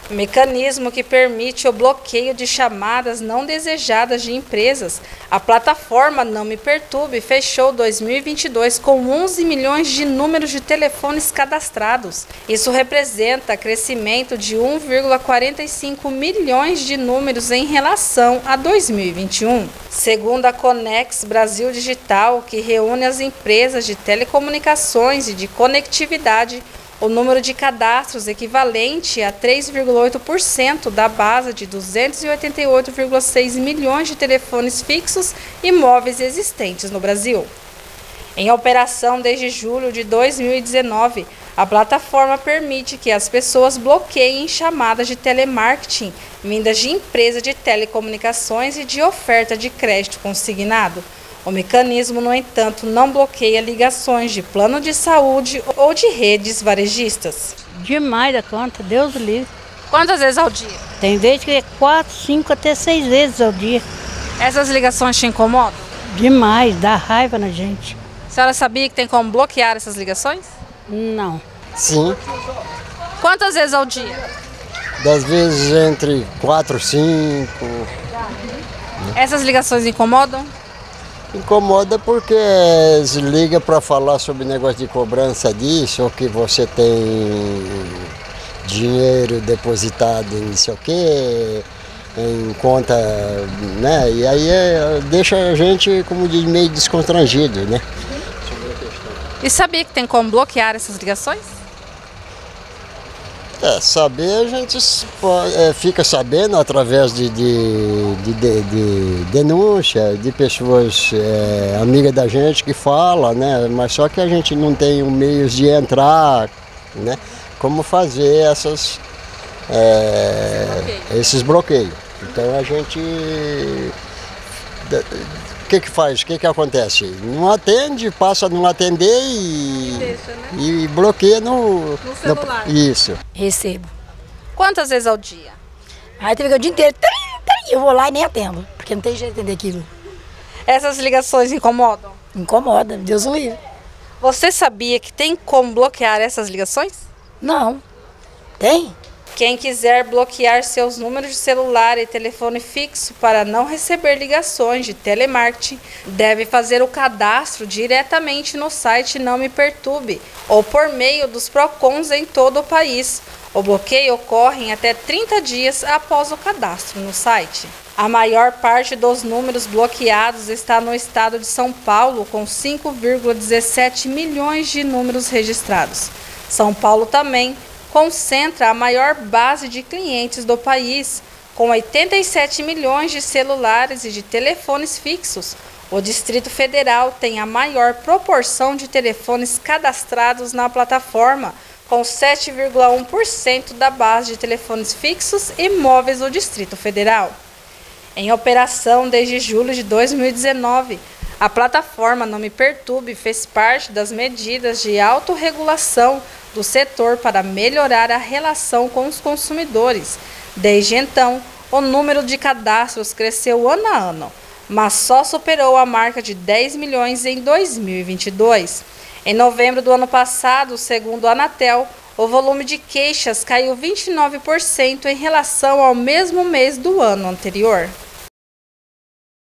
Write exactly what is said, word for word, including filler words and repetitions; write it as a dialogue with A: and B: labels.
A: Mecanismo que permite o bloqueio de chamadas não desejadas de empresas. A plataforma Não Me Perturbe fechou dois mil e vinte e dois com onze milhões de números de telefones cadastrados. Isso representa crescimento de um vírgula quarenta e cinco milhões de números em relação a dois mil e vinte e um. Segundo a Conex Brasil Digital, que reúne as empresas de telecomunicações e de conectividade, o número de cadastros equivalente a três vírgula oito por cento da base de duzentos e oitenta e oito vírgula seis milhões de telefones fixos e móveis existentes no Brasil. Em operação desde julho de dois mil e dezenove, a plataforma permite que as pessoas bloqueiem chamadas de telemarketing vindas de empresas de telecomunicações e de oferta de crédito consignado. O mecanismo, no entanto, não bloqueia ligações de plano de saúde ou de redes varejistas.
B: Demais da conta, Deus o livre.
A: Quantas vezes ao dia?
B: Tem vezes que é quatro, cinco, até seis vezes ao dia.
A: Essas ligações te incomodam?
B: Demais, dá raiva na gente.
A: A senhora sabia que tem como bloquear essas ligações?
B: Não.
C: Sim.
A: Quantas vezes ao dia?
C: Das vezes entre quatro, cinco.
A: Essas ligações incomodam?
C: Incomoda porque se liga para falar sobre negócio de cobrança disso, ou que você tem dinheiro depositado em não sei o quê, em conta, né? E aí é, deixa a gente, como diz, meio desconstrangido, né?
A: E sabia que tem como bloquear essas ligações?
C: É, saber a gente é, fica sabendo através de, de, de, de, de denúncia, de pessoas é, amigas da gente que falam, né? Mas só que a gente não tem um meios de entrar, né? Como fazer essas, é, esses bloqueios. Então a gente... O que que faz? O que que acontece? Não atende, passa a não atender e, e, deixa, né? E bloqueia no,
A: no celular.
C: No, isso.
D: Recebo.
A: Quantas vezes ao dia?
D: Aí teve o dia inteiro, eu vou lá e nem atendo, porque não tem jeito de atender aquilo.
A: Essas ligações incomodam?
D: Incomoda, Deus o livre.
A: Você sabia que tem como bloquear essas ligações?
D: Não. Tem?
A: Quem quiser bloquear seus números de celular e telefone fixo para não receber ligações de telemarketing, deve fazer o cadastro diretamente no site Não Me Perturbe ou por meio dos PROCONs em todo o país. O bloqueio ocorre em até trinta dias após o cadastro no site. A maior parte dos números bloqueados está no estado de São Paulo, com cinco vírgula dezessete milhões de números registrados. São Paulo também concentra a maior base de clientes do país, com oitenta e sete milhões de celulares e de telefones fixos. O Distrito Federal tem a maior proporção de telefones cadastrados na plataforma, com sete vírgula um por cento da base de telefones fixos e móveis do Distrito Federal. Em operação desde julho de dois mil e dezenove, a plataforma Não Me Perturbe fez parte das medidas de autorregulação do setor para melhorar a relação com os consumidores. Desde então, o número de cadastros cresceu ano a ano, mas só superou a marca de dez milhões em dois mil e vinte e dois. Em novembro do ano passado, segundo a Anatel, o volume de queixas caiu vinte e nove por cento em relação ao mesmo mês do ano anterior.